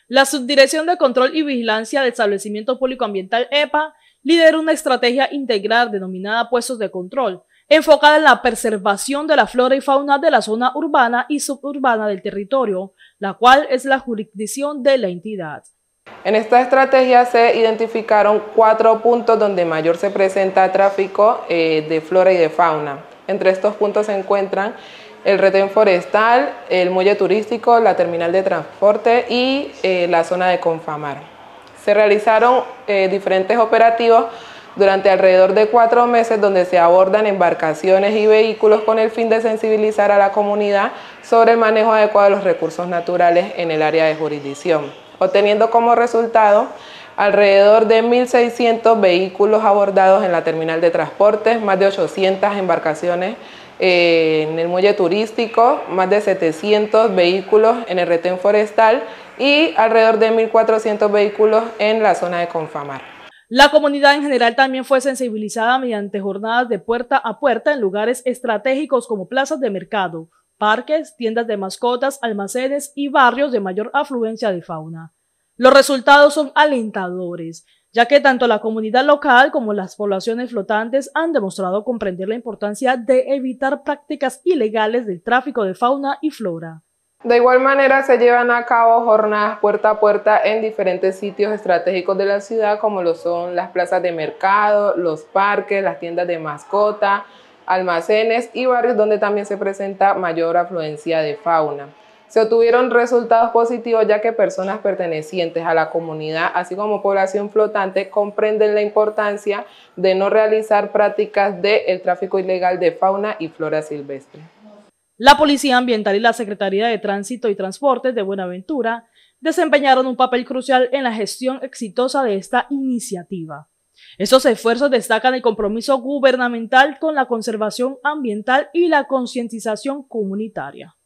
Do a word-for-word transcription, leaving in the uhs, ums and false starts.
La Subdirección de Control y Vigilancia de Establecimiento Público Ambiental E P A lidera una estrategia integral denominada Puestos de Control, enfocada en la preservación de la flora y fauna de la zona urbana y suburbana del territorio, la cual es la jurisdicción de la entidad. En esta estrategia se identificaron cuatro puntos donde mayor se presenta tráfico eh, de flora y de fauna. Entre estos puntos se encuentran el retén forestal, el muelle turístico, la terminal de transporte y eh, la zona de Confamar. Se realizaron eh, diferentes operativos durante alrededor de cuatro meses donde se abordan embarcaciones y vehículos con el fin de sensibilizar a la comunidad sobre el manejo adecuado de los recursos naturales en el área de jurisdicción, obteniendo como resultado alrededor de mil seiscientos vehículos abordados en la terminal de transportes, más de ochocientas embarcaciones eh, en el muelle turístico, más de setecientos vehículos en el retén forestal y alrededor de mil cuatrocientos vehículos en la zona de Confamar. La comunidad en general también fue sensibilizada mediante jornadas de puerta a puerta en lugares estratégicos como plazas de mercado, parques, tiendas de mascotas, almacenes y barrios de mayor afluencia de fauna. Los resultados son alentadores, ya que tanto la comunidad local como las poblaciones flotantes han demostrado comprender la importancia de evitar prácticas ilegales del tráfico de fauna y flora. De igual manera se llevan a cabo jornadas puerta a puerta en diferentes sitios estratégicos de la ciudad, como lo son las plazas de mercado, los parques, las tiendas de mascota, almacenes y barrios donde también se presenta mayor afluencia de fauna. Se obtuvieron resultados positivos ya que personas pertenecientes a la comunidad, así como población flotante, comprenden la importancia de no realizar prácticas del tráfico ilegal de fauna y flora silvestre. La Policía Ambiental y la Secretaría de Tránsito y Transportes de Buenaventura desempeñaron un papel crucial en la gestión exitosa de esta iniciativa. Estos esfuerzos destacan el compromiso gubernamental con la conservación ambiental y la concientización comunitaria.